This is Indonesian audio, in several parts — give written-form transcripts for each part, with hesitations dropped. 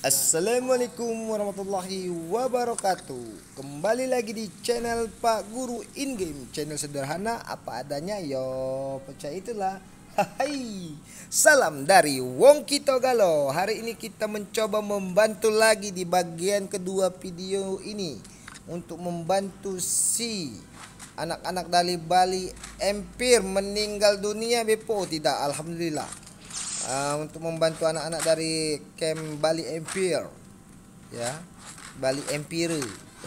Assalamualaikum warahmatullahi wabarakatuh. Kembali lagi di channel Pak Guru In Game, channel sederhana apa adanya yo, percaya itulah. Hai, salam dari Wongki Togalo. Hari ini kita mencoba membantu lagi di bagian kedua video ini untuk membantu si anak-anak dari Bali Empire meninggal dunia Bepo. Tidak, alhamdulillah. Untuk membantu anak-anak dari camp Bali Empire, ya, Bali Empire.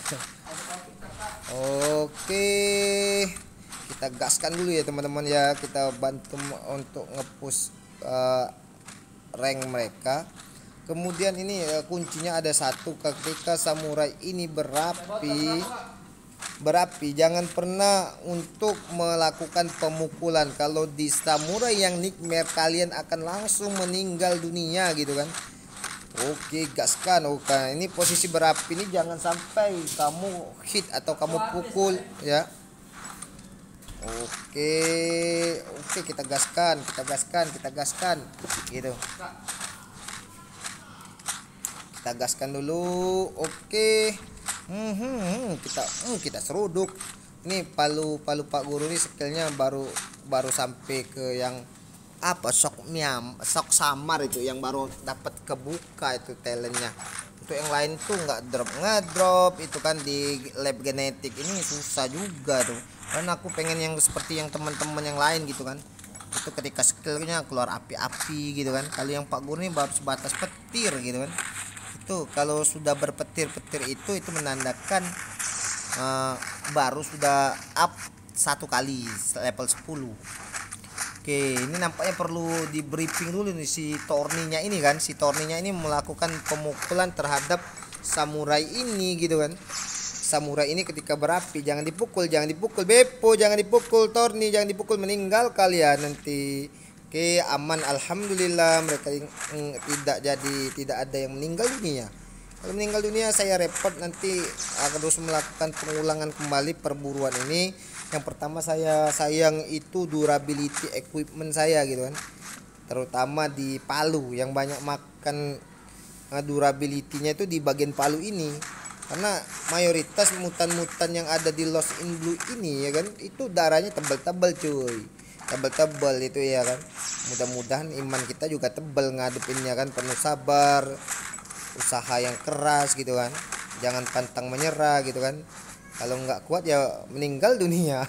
Oke, kita gaskan dulu ya teman-teman ya, kita bantu untuk ngepush rank mereka. Kemudian ini kuncinya ada satu, ketika samurai ini berapi, jangan pernah untuk melakukan pemukulan. Kalau di samurai yang nightmare, kalian akan langsung meninggal dunia gitu kan. Oke, gaskan. Oke, ini posisi berapi ini jangan sampai kamu hit atau kamu pukul ya. Oke, kita gaskan gitu. Kita gaskan dulu. Oke. Kita seruduk. Ini palu Pak Guru ini skillnya baru sampai ke yang apa, sok samar itu yang baru dapat kebuka itu talentnya. Untuk yang lain tuh nggak ngedrop itu kan di lab genetik ini susah juga tuh. Karena aku pengen yang seperti yang teman-teman yang lain gitu kan. Itu ketika skillnya keluar api-api gitu kan. Kali yang Pak Guru ini baru sebatas petir gitu kan. Itu kalau sudah berpetir-petir itu menandakan baru sudah up satu kali level 10. Oke, ini nampaknya perlu di briefing dulu nih si Torninya ini kan. Si Torninya ini melakukan pemukulan terhadap samurai ini gitu kan. Samurai ini ketika berapi jangan dipukul Beppo, jangan dipukul Torni, jangan dipukul, meninggal kalian nanti. Oke, aman alhamdulillah, mereka tidak ada yang meninggal dunia. Kalau meninggal dunia saya repot, nanti akan terus melakukan pengulangan kembali perburuan ini. Yang pertama saya sayang itu durability equipment saya gitu kan. Terutama di palu yang banyak makan durability-nya itu di bagian palu ini. Karena mayoritas mutan-mutan yang ada di Lost in Blue ini ya kan, itu darahnya tebal-tebal cuy. Tebal itu ya kan. Mudah-mudahan iman kita juga tebal ngadepinnya kan, penuh sabar, usaha yang keras gitu kan, jangan pantang menyerah gitu kan. Kalau nggak kuat ya meninggal dunia.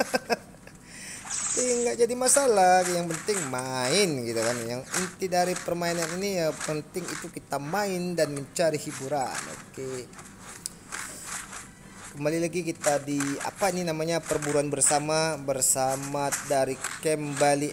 Nggak jadi masalah, yang penting main gitu kan. Yang inti dari permainan ini ya penting itu kita main dan mencari hiburan. Oke, kembali lagi kita di apa ini namanya, perburuan bersama dari camp Bali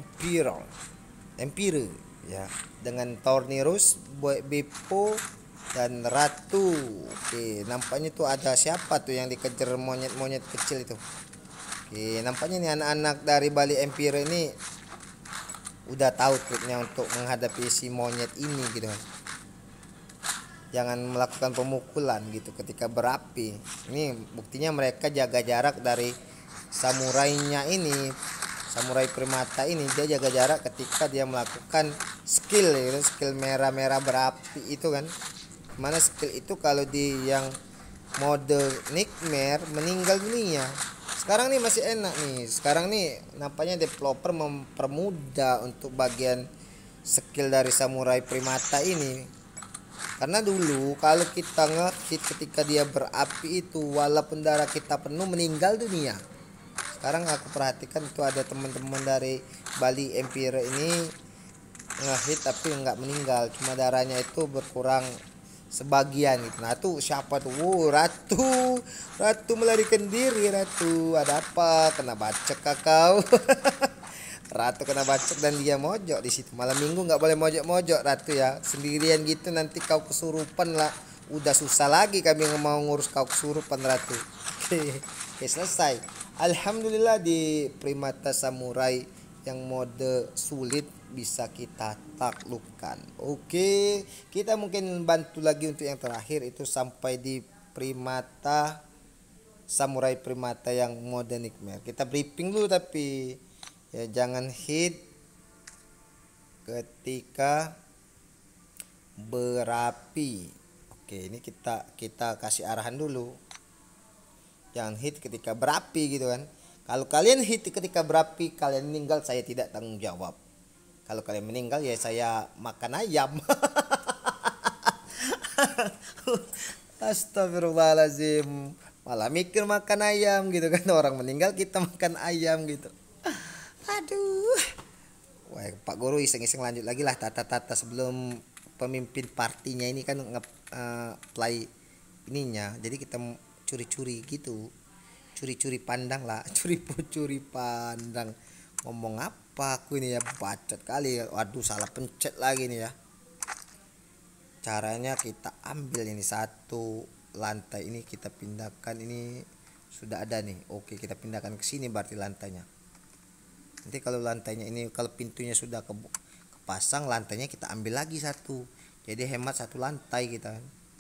Empire ya, dengan Tornirus, Beppo dan Ratu. Oke, nampaknya tuh ada siapa tuh yang dikejar monyet-monyet kecil itu. Oke, nampaknya nih anak-anak dari Bali Empire ini udah tahu triknya untuk menghadapi si monyet ini gitu kan. Jangan melakukan pemukulan gitu ketika berapi. Ini buktinya mereka jaga jarak dari samurainya ini. Samurai primata ini dia jaga jarak ketika dia melakukan skill gitu, skill merah-merah berapi itu kan. Mana skill itu kalau di yang mode nightmare meninggal dunia. Sekarang nih masih enak nih. Sekarang nih nampaknya developer mempermudah untuk bagian skill dari samurai primata ini. Karena dulu kalau kita nge-hit ketika dia berapi itu, walaupun darah kita penuh meninggal dunia. Sekarang aku perhatikan itu ada teman-teman dari Bali Empire ini nge-hit tapi nggak meninggal, cuma darahnya itu berkurang sebagian gitu. Nah tuh siapa tuh? Ratu melarikan diri. Ratu, ada apa? Kena bacok kakau. Ratu kena bacok dan dia mojok di situ. Malam minggu nggak boleh mojok Ratu ya, sendirian gitu nanti kau kesurupan lah. Udah susah lagi kami mau ngurus kau kesurupan Ratu. Oke, selesai. Alhamdulillah di primata samurai yang mode sulit bisa kita taklukkan. Oke, kita mungkin bantu lagi untuk yang terakhir itu sampai di primata samurai primata yang mode nightmare. Kita briefing dulu tapi ya jangan hit ketika berapi. Oke, ini kita kasih arahan dulu. Jangan hit ketika berapi gitu kan. Kalau kalian hit ketika berapi, kalian meninggal, saya tidak tanggung jawab. Kalau kalian meninggal ya saya makan ayam. Astagfirullahaladzim. Malah mikir makan ayam gitu kan. Orang meninggal kita makan ayam gitu. Aduh. Wah, Pak Guru iseng-iseng lanjut lagi lah tata-tata sebelum pemimpin partinya ini kan play ininya. Jadi kita curi-curi gitu. Curi-curi pandang lah. Curi pandang. Ngomong apa aku ini ya, bacot kali. Waduh, salah pencet lagi nih ya. Caranya kita ambil ini satu lantai ini, kita pindahkan, ini sudah ada nih. Oke, kita pindahkan ke sini berarti lantainya. Nanti kalau lantainya ini, kalau pintunya sudah kepasang, lantainya kita ambil lagi satu. Jadi hemat satu lantai kita.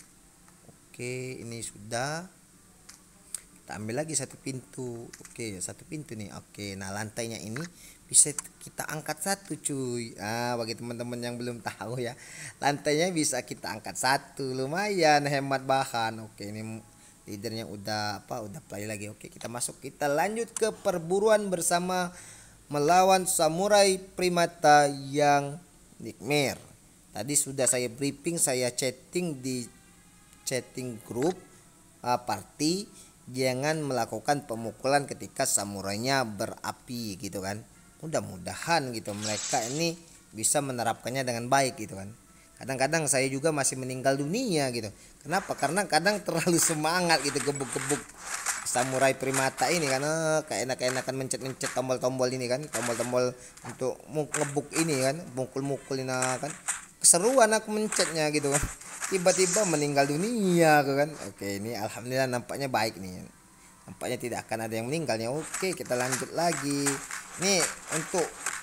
Oke, ini sudah. Kita ambil lagi satu pintu. Oke, satu pintu nih. Oke, nah lantainya ini bisa kita angkat satu cuy. Bagi teman-teman yang belum tahu ya, lantainya bisa kita angkat satu, lumayan hemat bahan. Oke, ini leadernya udah play lagi. Oke, kita masuk, kita lanjut ke perburuan bersama melawan samurai primata yang nightmare. Tadi sudah saya briefing, saya chatting di chatting grup party, jangan melakukan pemukulan ketika samurainya berapi gitu kan. Mudah-mudahan gitu mereka ini bisa menerapkannya dengan baik gitu kan. Kadang-kadang saya juga masih meninggal dunia gitu. Kenapa? Karena kadang terlalu semangat gitu gebuk-gebuk samurai primata ini, karena kayak enak-enakan mencet-mencet tombol-tombol ini kan, tombol-tombol untuk ngebuk ini kan, mukul-mukul ini kan. Keseruan aku mencetnya gitu kan. Tiba-tiba meninggal dunia kan. Oke, ini alhamdulillah nampaknya baik nih. Nampaknya tidak akan ada yang meninggalnya. Oke, kita lanjut lagi. Nih untuk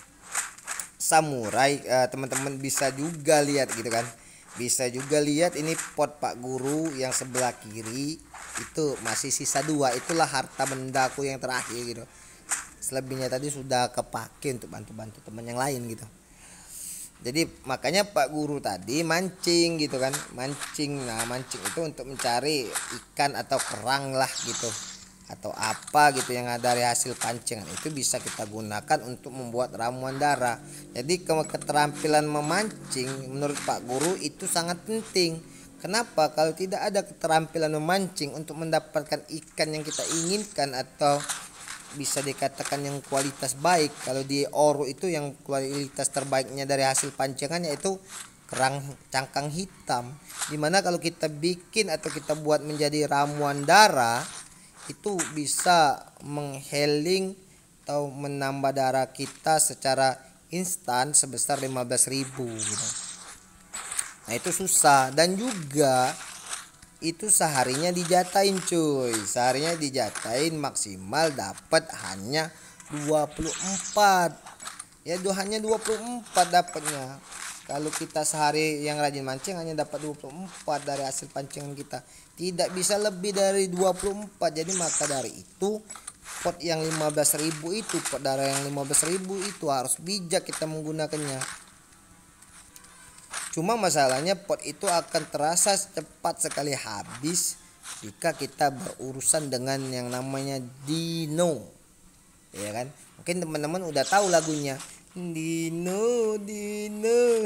samurai, teman-teman bisa juga lihat gitu kan. Bisa juga lihat ini pot Pak Guru yang sebelah kiri itu masih sisa 2. Itulah harta bendaku yang terakhir gitu. Selebihnya tadi sudah kepake untuk bantu-bantu teman yang lain gitu. Jadi makanya Pak Guru tadi mancing gitu kan, mancing. Nah, mancing itu untuk mencari ikan atau kerang lah gitu, atau apa gitu yang ada dari hasil pancingan, itu bisa kita gunakan untuk membuat ramuan darah. Jadi keterampilan memancing menurut Pak Guru itu sangat penting. Kenapa? Kalau tidak ada keterampilan memancing untuk mendapatkan ikan yang kita inginkan atau bisa dikatakan yang kualitas baik, kalau di Oru itu yang kualitas terbaiknya dari hasil pancingannya itu kerang cangkang hitam, dimana kalau kita bikin atau kita buat menjadi ramuan darah itu bisa menghealing atau menambah darah kita secara instan sebesar 15.000 gitu. Nah itu susah, dan juga itu seharinya dijatain cuy, seharinya dijatain maksimal dapat hanya 24 ya, hanya 24 dapatnya. Kalau kita sehari yang rajin mancing hanya dapat 24 dari hasil pancingan kita, tidak bisa lebih dari 24. Jadi maka dari itu pot yang 15.000 itu, pot darah yang 15.000 itu harus bijak kita menggunakannya. Cuma masalahnya pot itu akan terasa cepat sekali habis jika kita berurusan dengan yang namanya dino, ya kan? Mungkin teman-teman udah tahu lagunya, Dino Dino.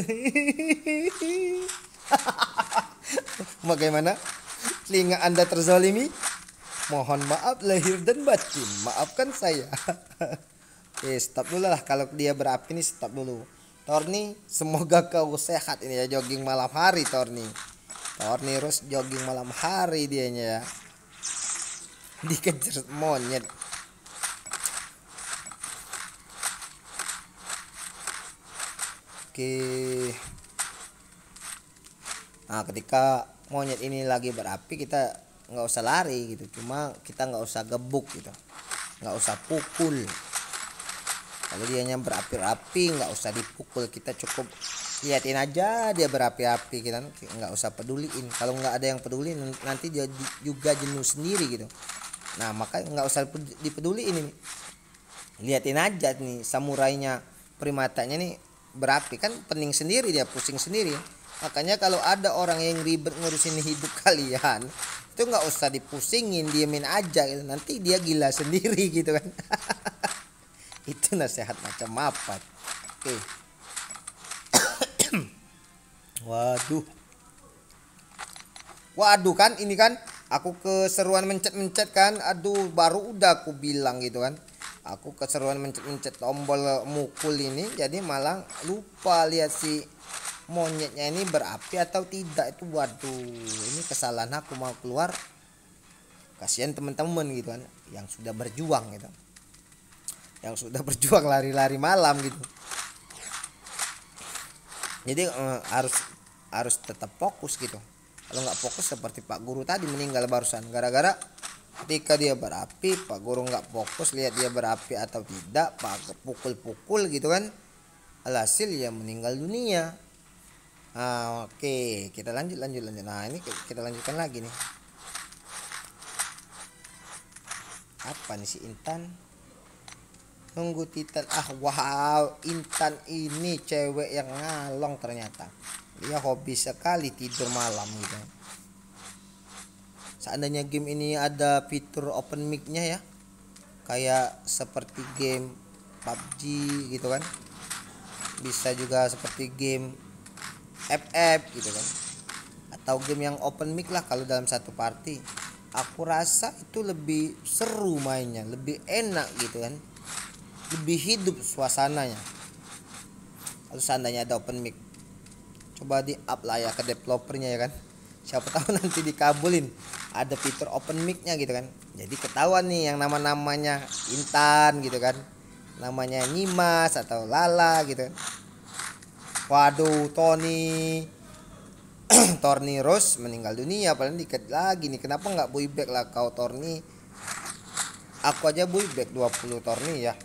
Bagaimana? Telinga Anda terzalimi? Mohon maaf lahir dan batin, maafkan saya. Stop dulu lah, kalau dia berapi nih stop dulu. Torni, semoga kau sehat ini ya, jogging malam hari Torni. Torni Rus jogging malam hari dianya ya. Dikejar monyet. Oke. Nah, ketika monyet ini lagi berapi, kita nggak usah lari gitu, cuma kita nggak usah gebuk gitu, nggak usah pukul. Kalau dianya berapi-api nggak usah dipukul, kita cukup liatin aja dia berapi-api, kita nggak usah peduliin. Kalau nggak ada yang peduli nanti dia juga jenuh sendiri gitu. Nah maka nggak usah dipeduliin ini, liatin aja nih samurainya primatanya nih berapi, kan pening sendiri dia, pusing sendiri. Makanya kalau ada orang yang ribet ngurusin hidup kalian, itu nggak usah dipusingin, diemin aja gitu. Nanti dia gila sendiri gitu kan. Itu nasihat macam apa? Oke. Waduh. Waduh kan ini kan aku keseruan mencet-mencet kan. Aduh, baru udah aku bilang gitu kan. Aku keseruan mencet-mencet tombol mukul ini, jadi malah lupa lihat si monyetnya ini berapi atau tidak. Itu waduh, ini kesalahan aku, mau keluar. Kasihan teman-teman gitu kan yang sudah berjuang gitu. Yang sudah berjuang lari-lari malam gitu. Jadi harus tetap fokus gitu. Kalau nggak fokus seperti Pak Guru tadi meninggal barusan gara-gara ketika dia berapi, Pak Guru nggak fokus lihat dia berapi atau tidak, Pak pukul-pukul gitu kan. Alhasil ya meninggal dunia. Oke, kita lanjut. Nah, ini kita lanjutkan lagi nih. Apa nih si Intan? Nunggu Titan. Wow, Intan ini cewek yang ngalong ternyata. Dia hobi sekali tidur malam gitu. Seandainya game ini ada fitur open mic-nya ya. Kayak seperti game PUBG gitu kan. Bisa juga seperti game FF gitu kan, atau game yang open mic lah. Kalau dalam satu party aku rasa itu lebih seru mainnya, lebih enak gitu kan, lebih hidup suasananya. Kalau seandainya ada open mic, coba di up lah ya ke developernya ya kan, siapa tahu nanti dikabulin ada fitur open mic-nya gitu kan. Jadi ketahuan nih yang namanya Intan gitu kan, namanya Nyimas atau Lala gitu kan. Waduh, Torni Rose meninggal dunia, paling dikit lagi nih. Kenapa nggak boyback lah kau Torni? Aku aja boyback 20 Torni ya.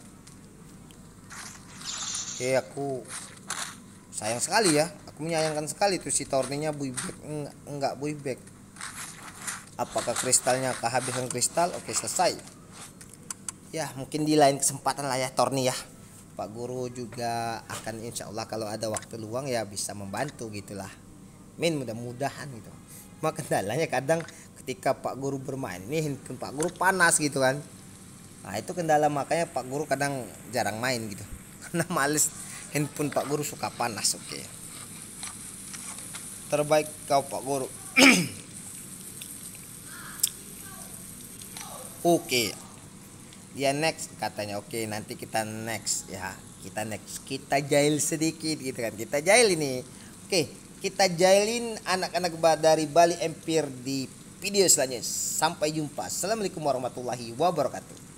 Oke, aku sayang sekali ya. Aku menyayangkan sekali tuh si Torninya boyback, enggak boyback. Apakah kristalnya kehabisan kristal? Oke, selesai. Ya, mungkin di lain kesempatan lah ya Torni ya. Pak Guru juga akan insya Allah kalau ada waktu luang ya bisa membantu gitulah. Mudah-mudahan gitu. Cuma kendalanya kadang ketika Pak Guru bermain ini handphone Pak Guru panas gitu kan. Nah itu kendala, makanya Pak Guru kadang jarang main gitu. Karena males handphone Pak Guru suka panas. Oke. Terbaik kau Pak Guru. Oke. Dia next katanya. Oke, nanti kita next ya. Kita jahil sedikit gitu kan. Kita jahil ini. Oke, kita jahilin anak-anak dari Bali Empire di video selanjutnya. Sampai jumpa. Assalamualaikum warahmatullahi wabarakatuh.